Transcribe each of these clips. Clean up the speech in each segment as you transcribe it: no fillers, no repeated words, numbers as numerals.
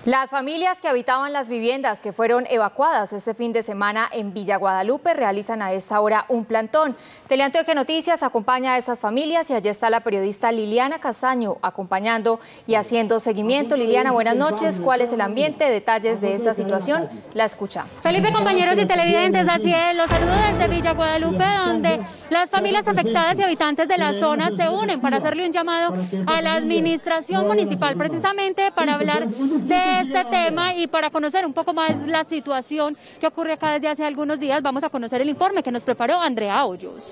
Las familias que habitaban las viviendas que fueron evacuadas este fin de semana en Villa Guadalupe realizan a esta hora un plantón. Teleantioquia Noticias acompaña a esas familias y allí está la periodista Liliana Castaño acompañando y haciendo seguimiento. Liliana, buenas noches. ¿Cuál es el ambiente? Detalles de esta situación. La escuchamos. Felipe, compañeros y televidentes, así es. Los saludo desde Villa Guadalupe, donde las familias afectadas y habitantes de la zona se unen para hacerle un llamado a la administración municipal, precisamente para hablar de este tema y para conocer un poco más la situación que ocurre acá desde hace algunos días. Vamos a conocer el informe que nos preparó Andrea Hoyos.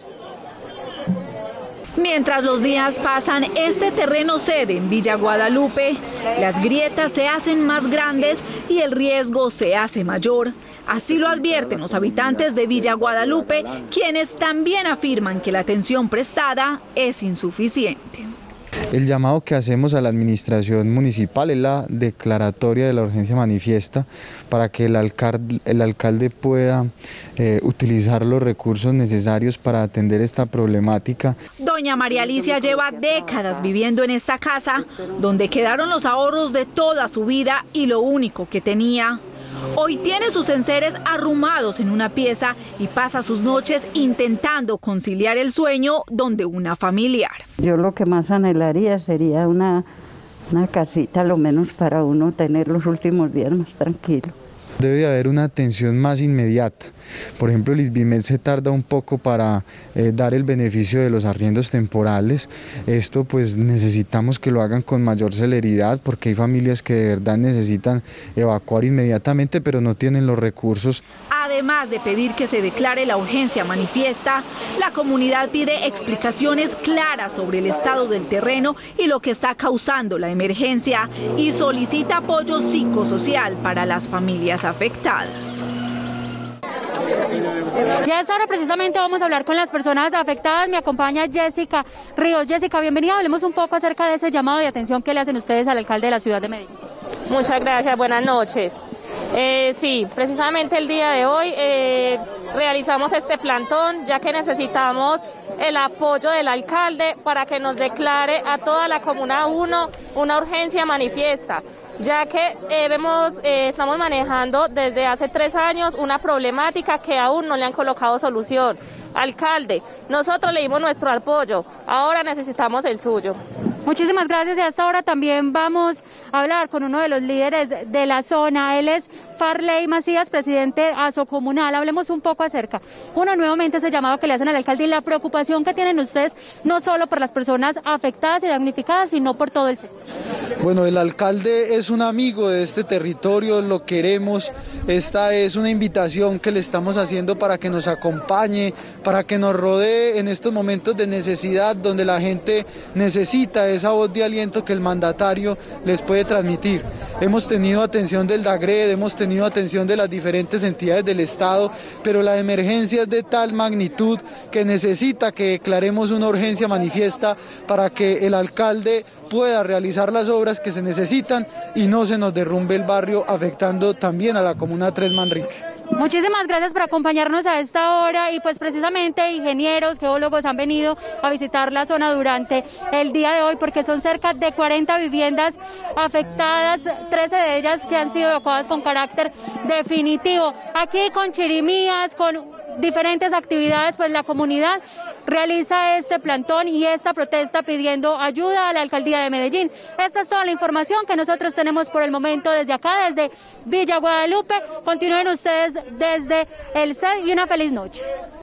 Mientras los días pasan, este terreno cede en Villa Guadalupe, las grietas se hacen más grandes y el riesgo se hace mayor. Así lo advierten los habitantes de Villa Guadalupe, quienes también afirman que la atención prestada es insuficiente. El llamado que hacemos a la administración municipal es la declaratoria de la urgencia manifiesta para que el alcalde pueda utilizar los recursos necesarios para atender esta problemática. Doña María Alicia lleva décadas viviendo en esta casa, donde quedaron los ahorros de toda su vida y lo único que tenía. Hoy tiene sus enseres arrumados en una pieza y pasa sus noches intentando conciliar el sueño donde una familiar. Yo lo que más anhelaría sería una casita, lo menos para uno tener los últimos días más tranquilo. Debe de haber una atención más inmediata. Por ejemplo, el ISBIMED se tarda un poco para dar el beneficio de los arriendos temporales. Esto pues necesitamos que lo hagan con mayor celeridad porque hay familias que de verdad necesitan evacuar inmediatamente pero no tienen los recursos. Además de pedir que se declare la urgencia manifiesta, la comunidad pide explicaciones claras sobre el estado del terreno y lo que está causando la emergencia y solicita apoyo psicosocial para las familias afectadas. Y a esta hora precisamente vamos a hablar con las personas afectadas. Me acompaña Jessica Ríos. Jessica, bienvenida. Hablemos un poco acerca de ese llamado de atención que le hacen ustedes al alcalde de la ciudad de Medellín. Muchas gracias, buenas noches. Sí, precisamente el día de hoy realizamos este plantón ya que necesitamos el apoyo del alcalde para que nos declare a toda la Comuna 1 una urgencia manifiesta, ya que estamos manejando desde hace 3 años una problemática que aún no le han colocado solución. Alcalde, nosotros le dimos nuestro apoyo, ahora necesitamos el suyo. Muchísimas gracias y hasta ahora también vamos a hablar con uno de los líderes de la zona. Él es Farley Macías, presidente asocomunal. Hablemos un poco acerca, nuevamente ese llamado que le hacen al alcalde y la preocupación que tienen ustedes, no solo por las personas afectadas y damnificadas, sino por todo el sector. Bueno, el alcalde es un amigo de este territorio, lo queremos. Esta es una invitación que le estamos haciendo para que nos acompañe, para que nos rodee en estos momentos de necesidad donde la gente necesita esa voz de aliento que el mandatario les puede transmitir. Hemos tenido atención del DAGRED, hemos tenido atención de las diferentes entidades del Estado, pero la emergencia es de tal magnitud que necesita que declaremos una urgencia manifiesta para que el alcalde pueda realizar las obras que se necesitan y no se nos derrumbe el barrio, afectando también a la Comuna 3 Manrique. Muchísimas gracias por acompañarnos a esta hora y pues precisamente ingenieros, geólogos han venido a visitar la zona durante el día de hoy porque son cerca de 40 viviendas afectadas, 13 de ellas que han sido evacuadas con carácter definitivo. Aquí con chirimías, con diferentes actividades, pues la comunidad realiza este plantón y esta protesta pidiendo ayuda a la alcaldía de Medellín. Esta es toda la información que nosotros tenemos por el momento desde acá, desde Villa Guadalupe. Continúen ustedes desde el CED y una feliz noche.